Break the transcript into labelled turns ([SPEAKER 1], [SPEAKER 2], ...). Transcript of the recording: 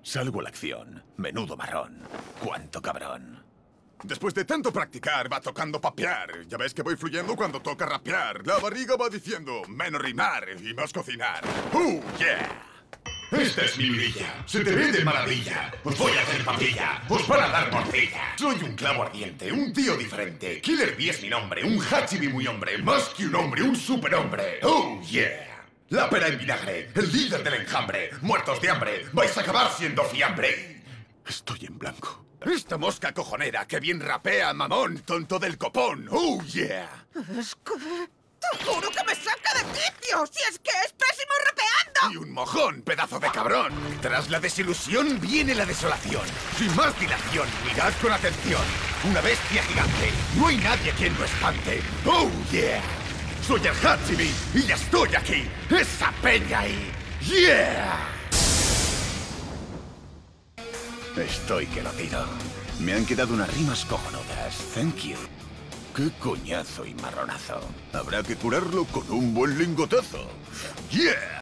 [SPEAKER 1] Salgo a la acción. Menudo marrón. ¡Cuánto cabrón!
[SPEAKER 2] Después de tanto practicar, va tocando papear. Ya ves que voy fluyendo cuando toca rapear. La barriga va diciendo, menos rimar y más cocinar. Yeah!
[SPEAKER 3] Esta es mi vidilla, se te ve de maravilla. Os voy a hacer papilla, os van a dar morcilla. Soy un clavo ardiente, un tío diferente. Killer B es mi nombre, un Hachibi muy hombre. Más que un hombre, un superhombre. ¡Oh, yeah! La pera en vinagre, el líder del enjambre. Muertos de hambre, vais a acabar siendo fiambre.
[SPEAKER 2] Estoy en blanco. Esta mosca cojonera que bien rapea, mamón, tonto del copón. ¡Oh, yeah!
[SPEAKER 4] Es que... ¡Te juro que me saca de quicio! ¡Si es que es pésimo rapeando!
[SPEAKER 2] ¡Y un mojón, pedazo de cabrón! Tras la desilusión viene la desolación. Sin más dilación, mirad con atención. Una bestia gigante, no hay nadie quien lo espante. ¡Oh, yeah! Soy el Hachibi y ya estoy aquí. ¡Esa peña ahí! ¡Yeah!
[SPEAKER 1] Estoy que lo tiro. Me han quedado unas rimas cojonudas. Thank you. ¡Qué coñazo y marronazo! Habrá que curarlo con un buen lingotazo. ¡Yeah!